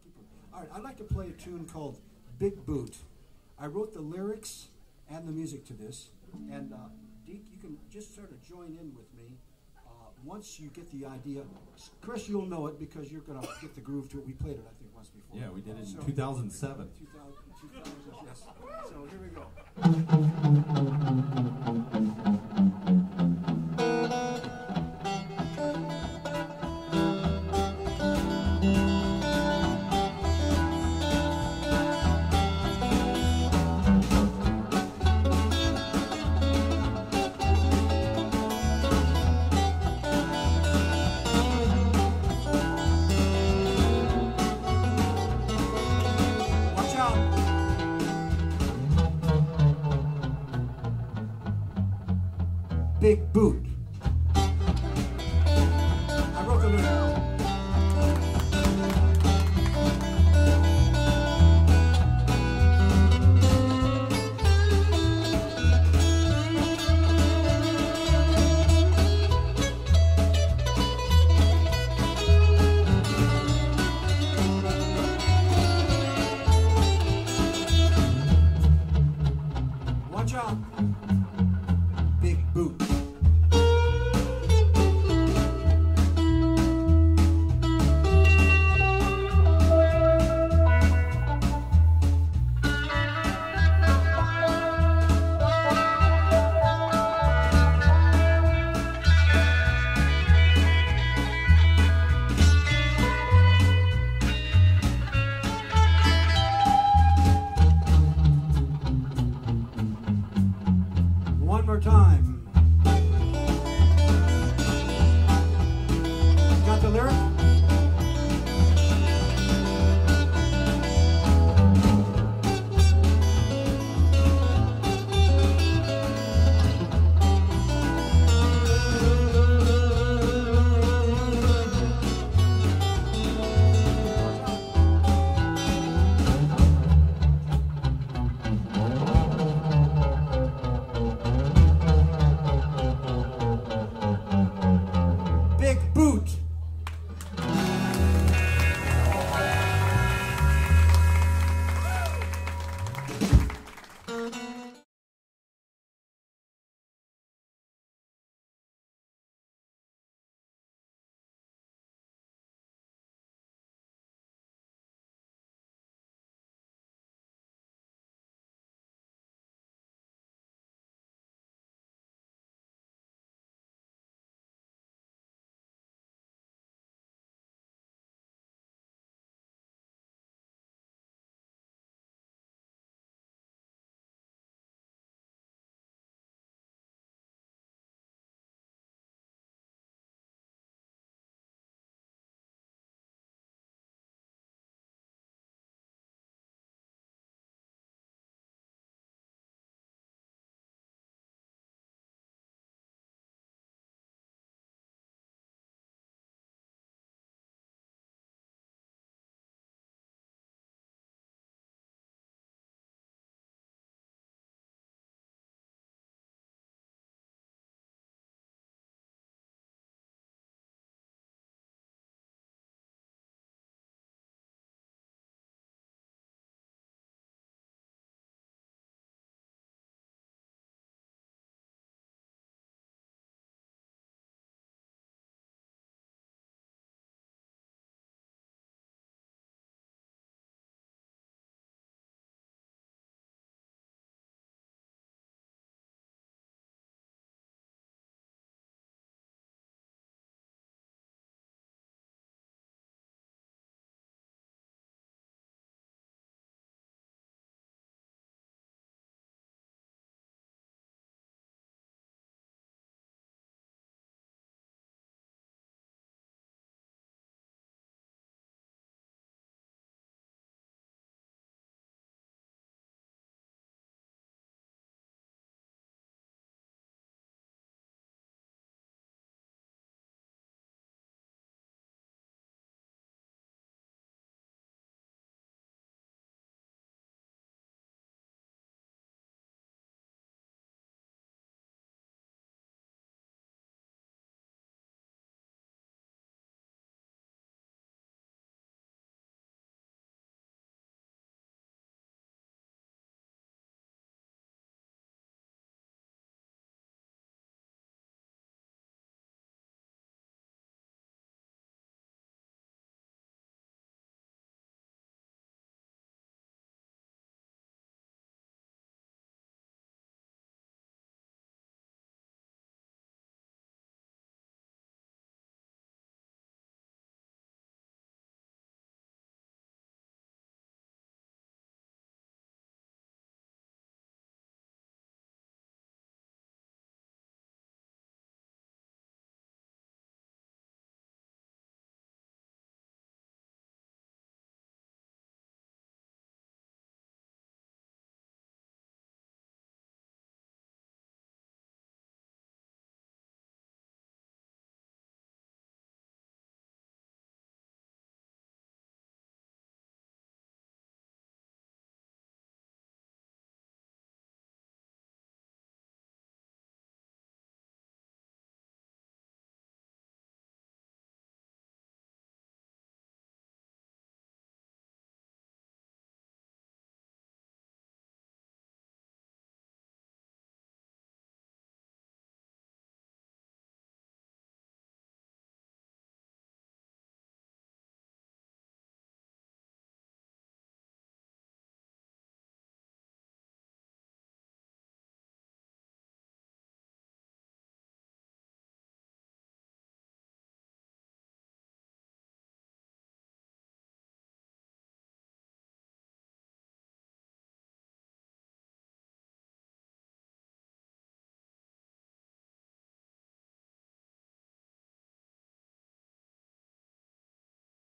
All right, I'd like to play a tune called Big Boot. I wrote the lyrics and the music to this, and Deke, you can just sort of join in with me once you get the idea. Chris, you'll know it because you're going to get the groove to it. We played it, I think, once before. Yeah, we did it in 2007. 2000, yes. So here we go. Big boot.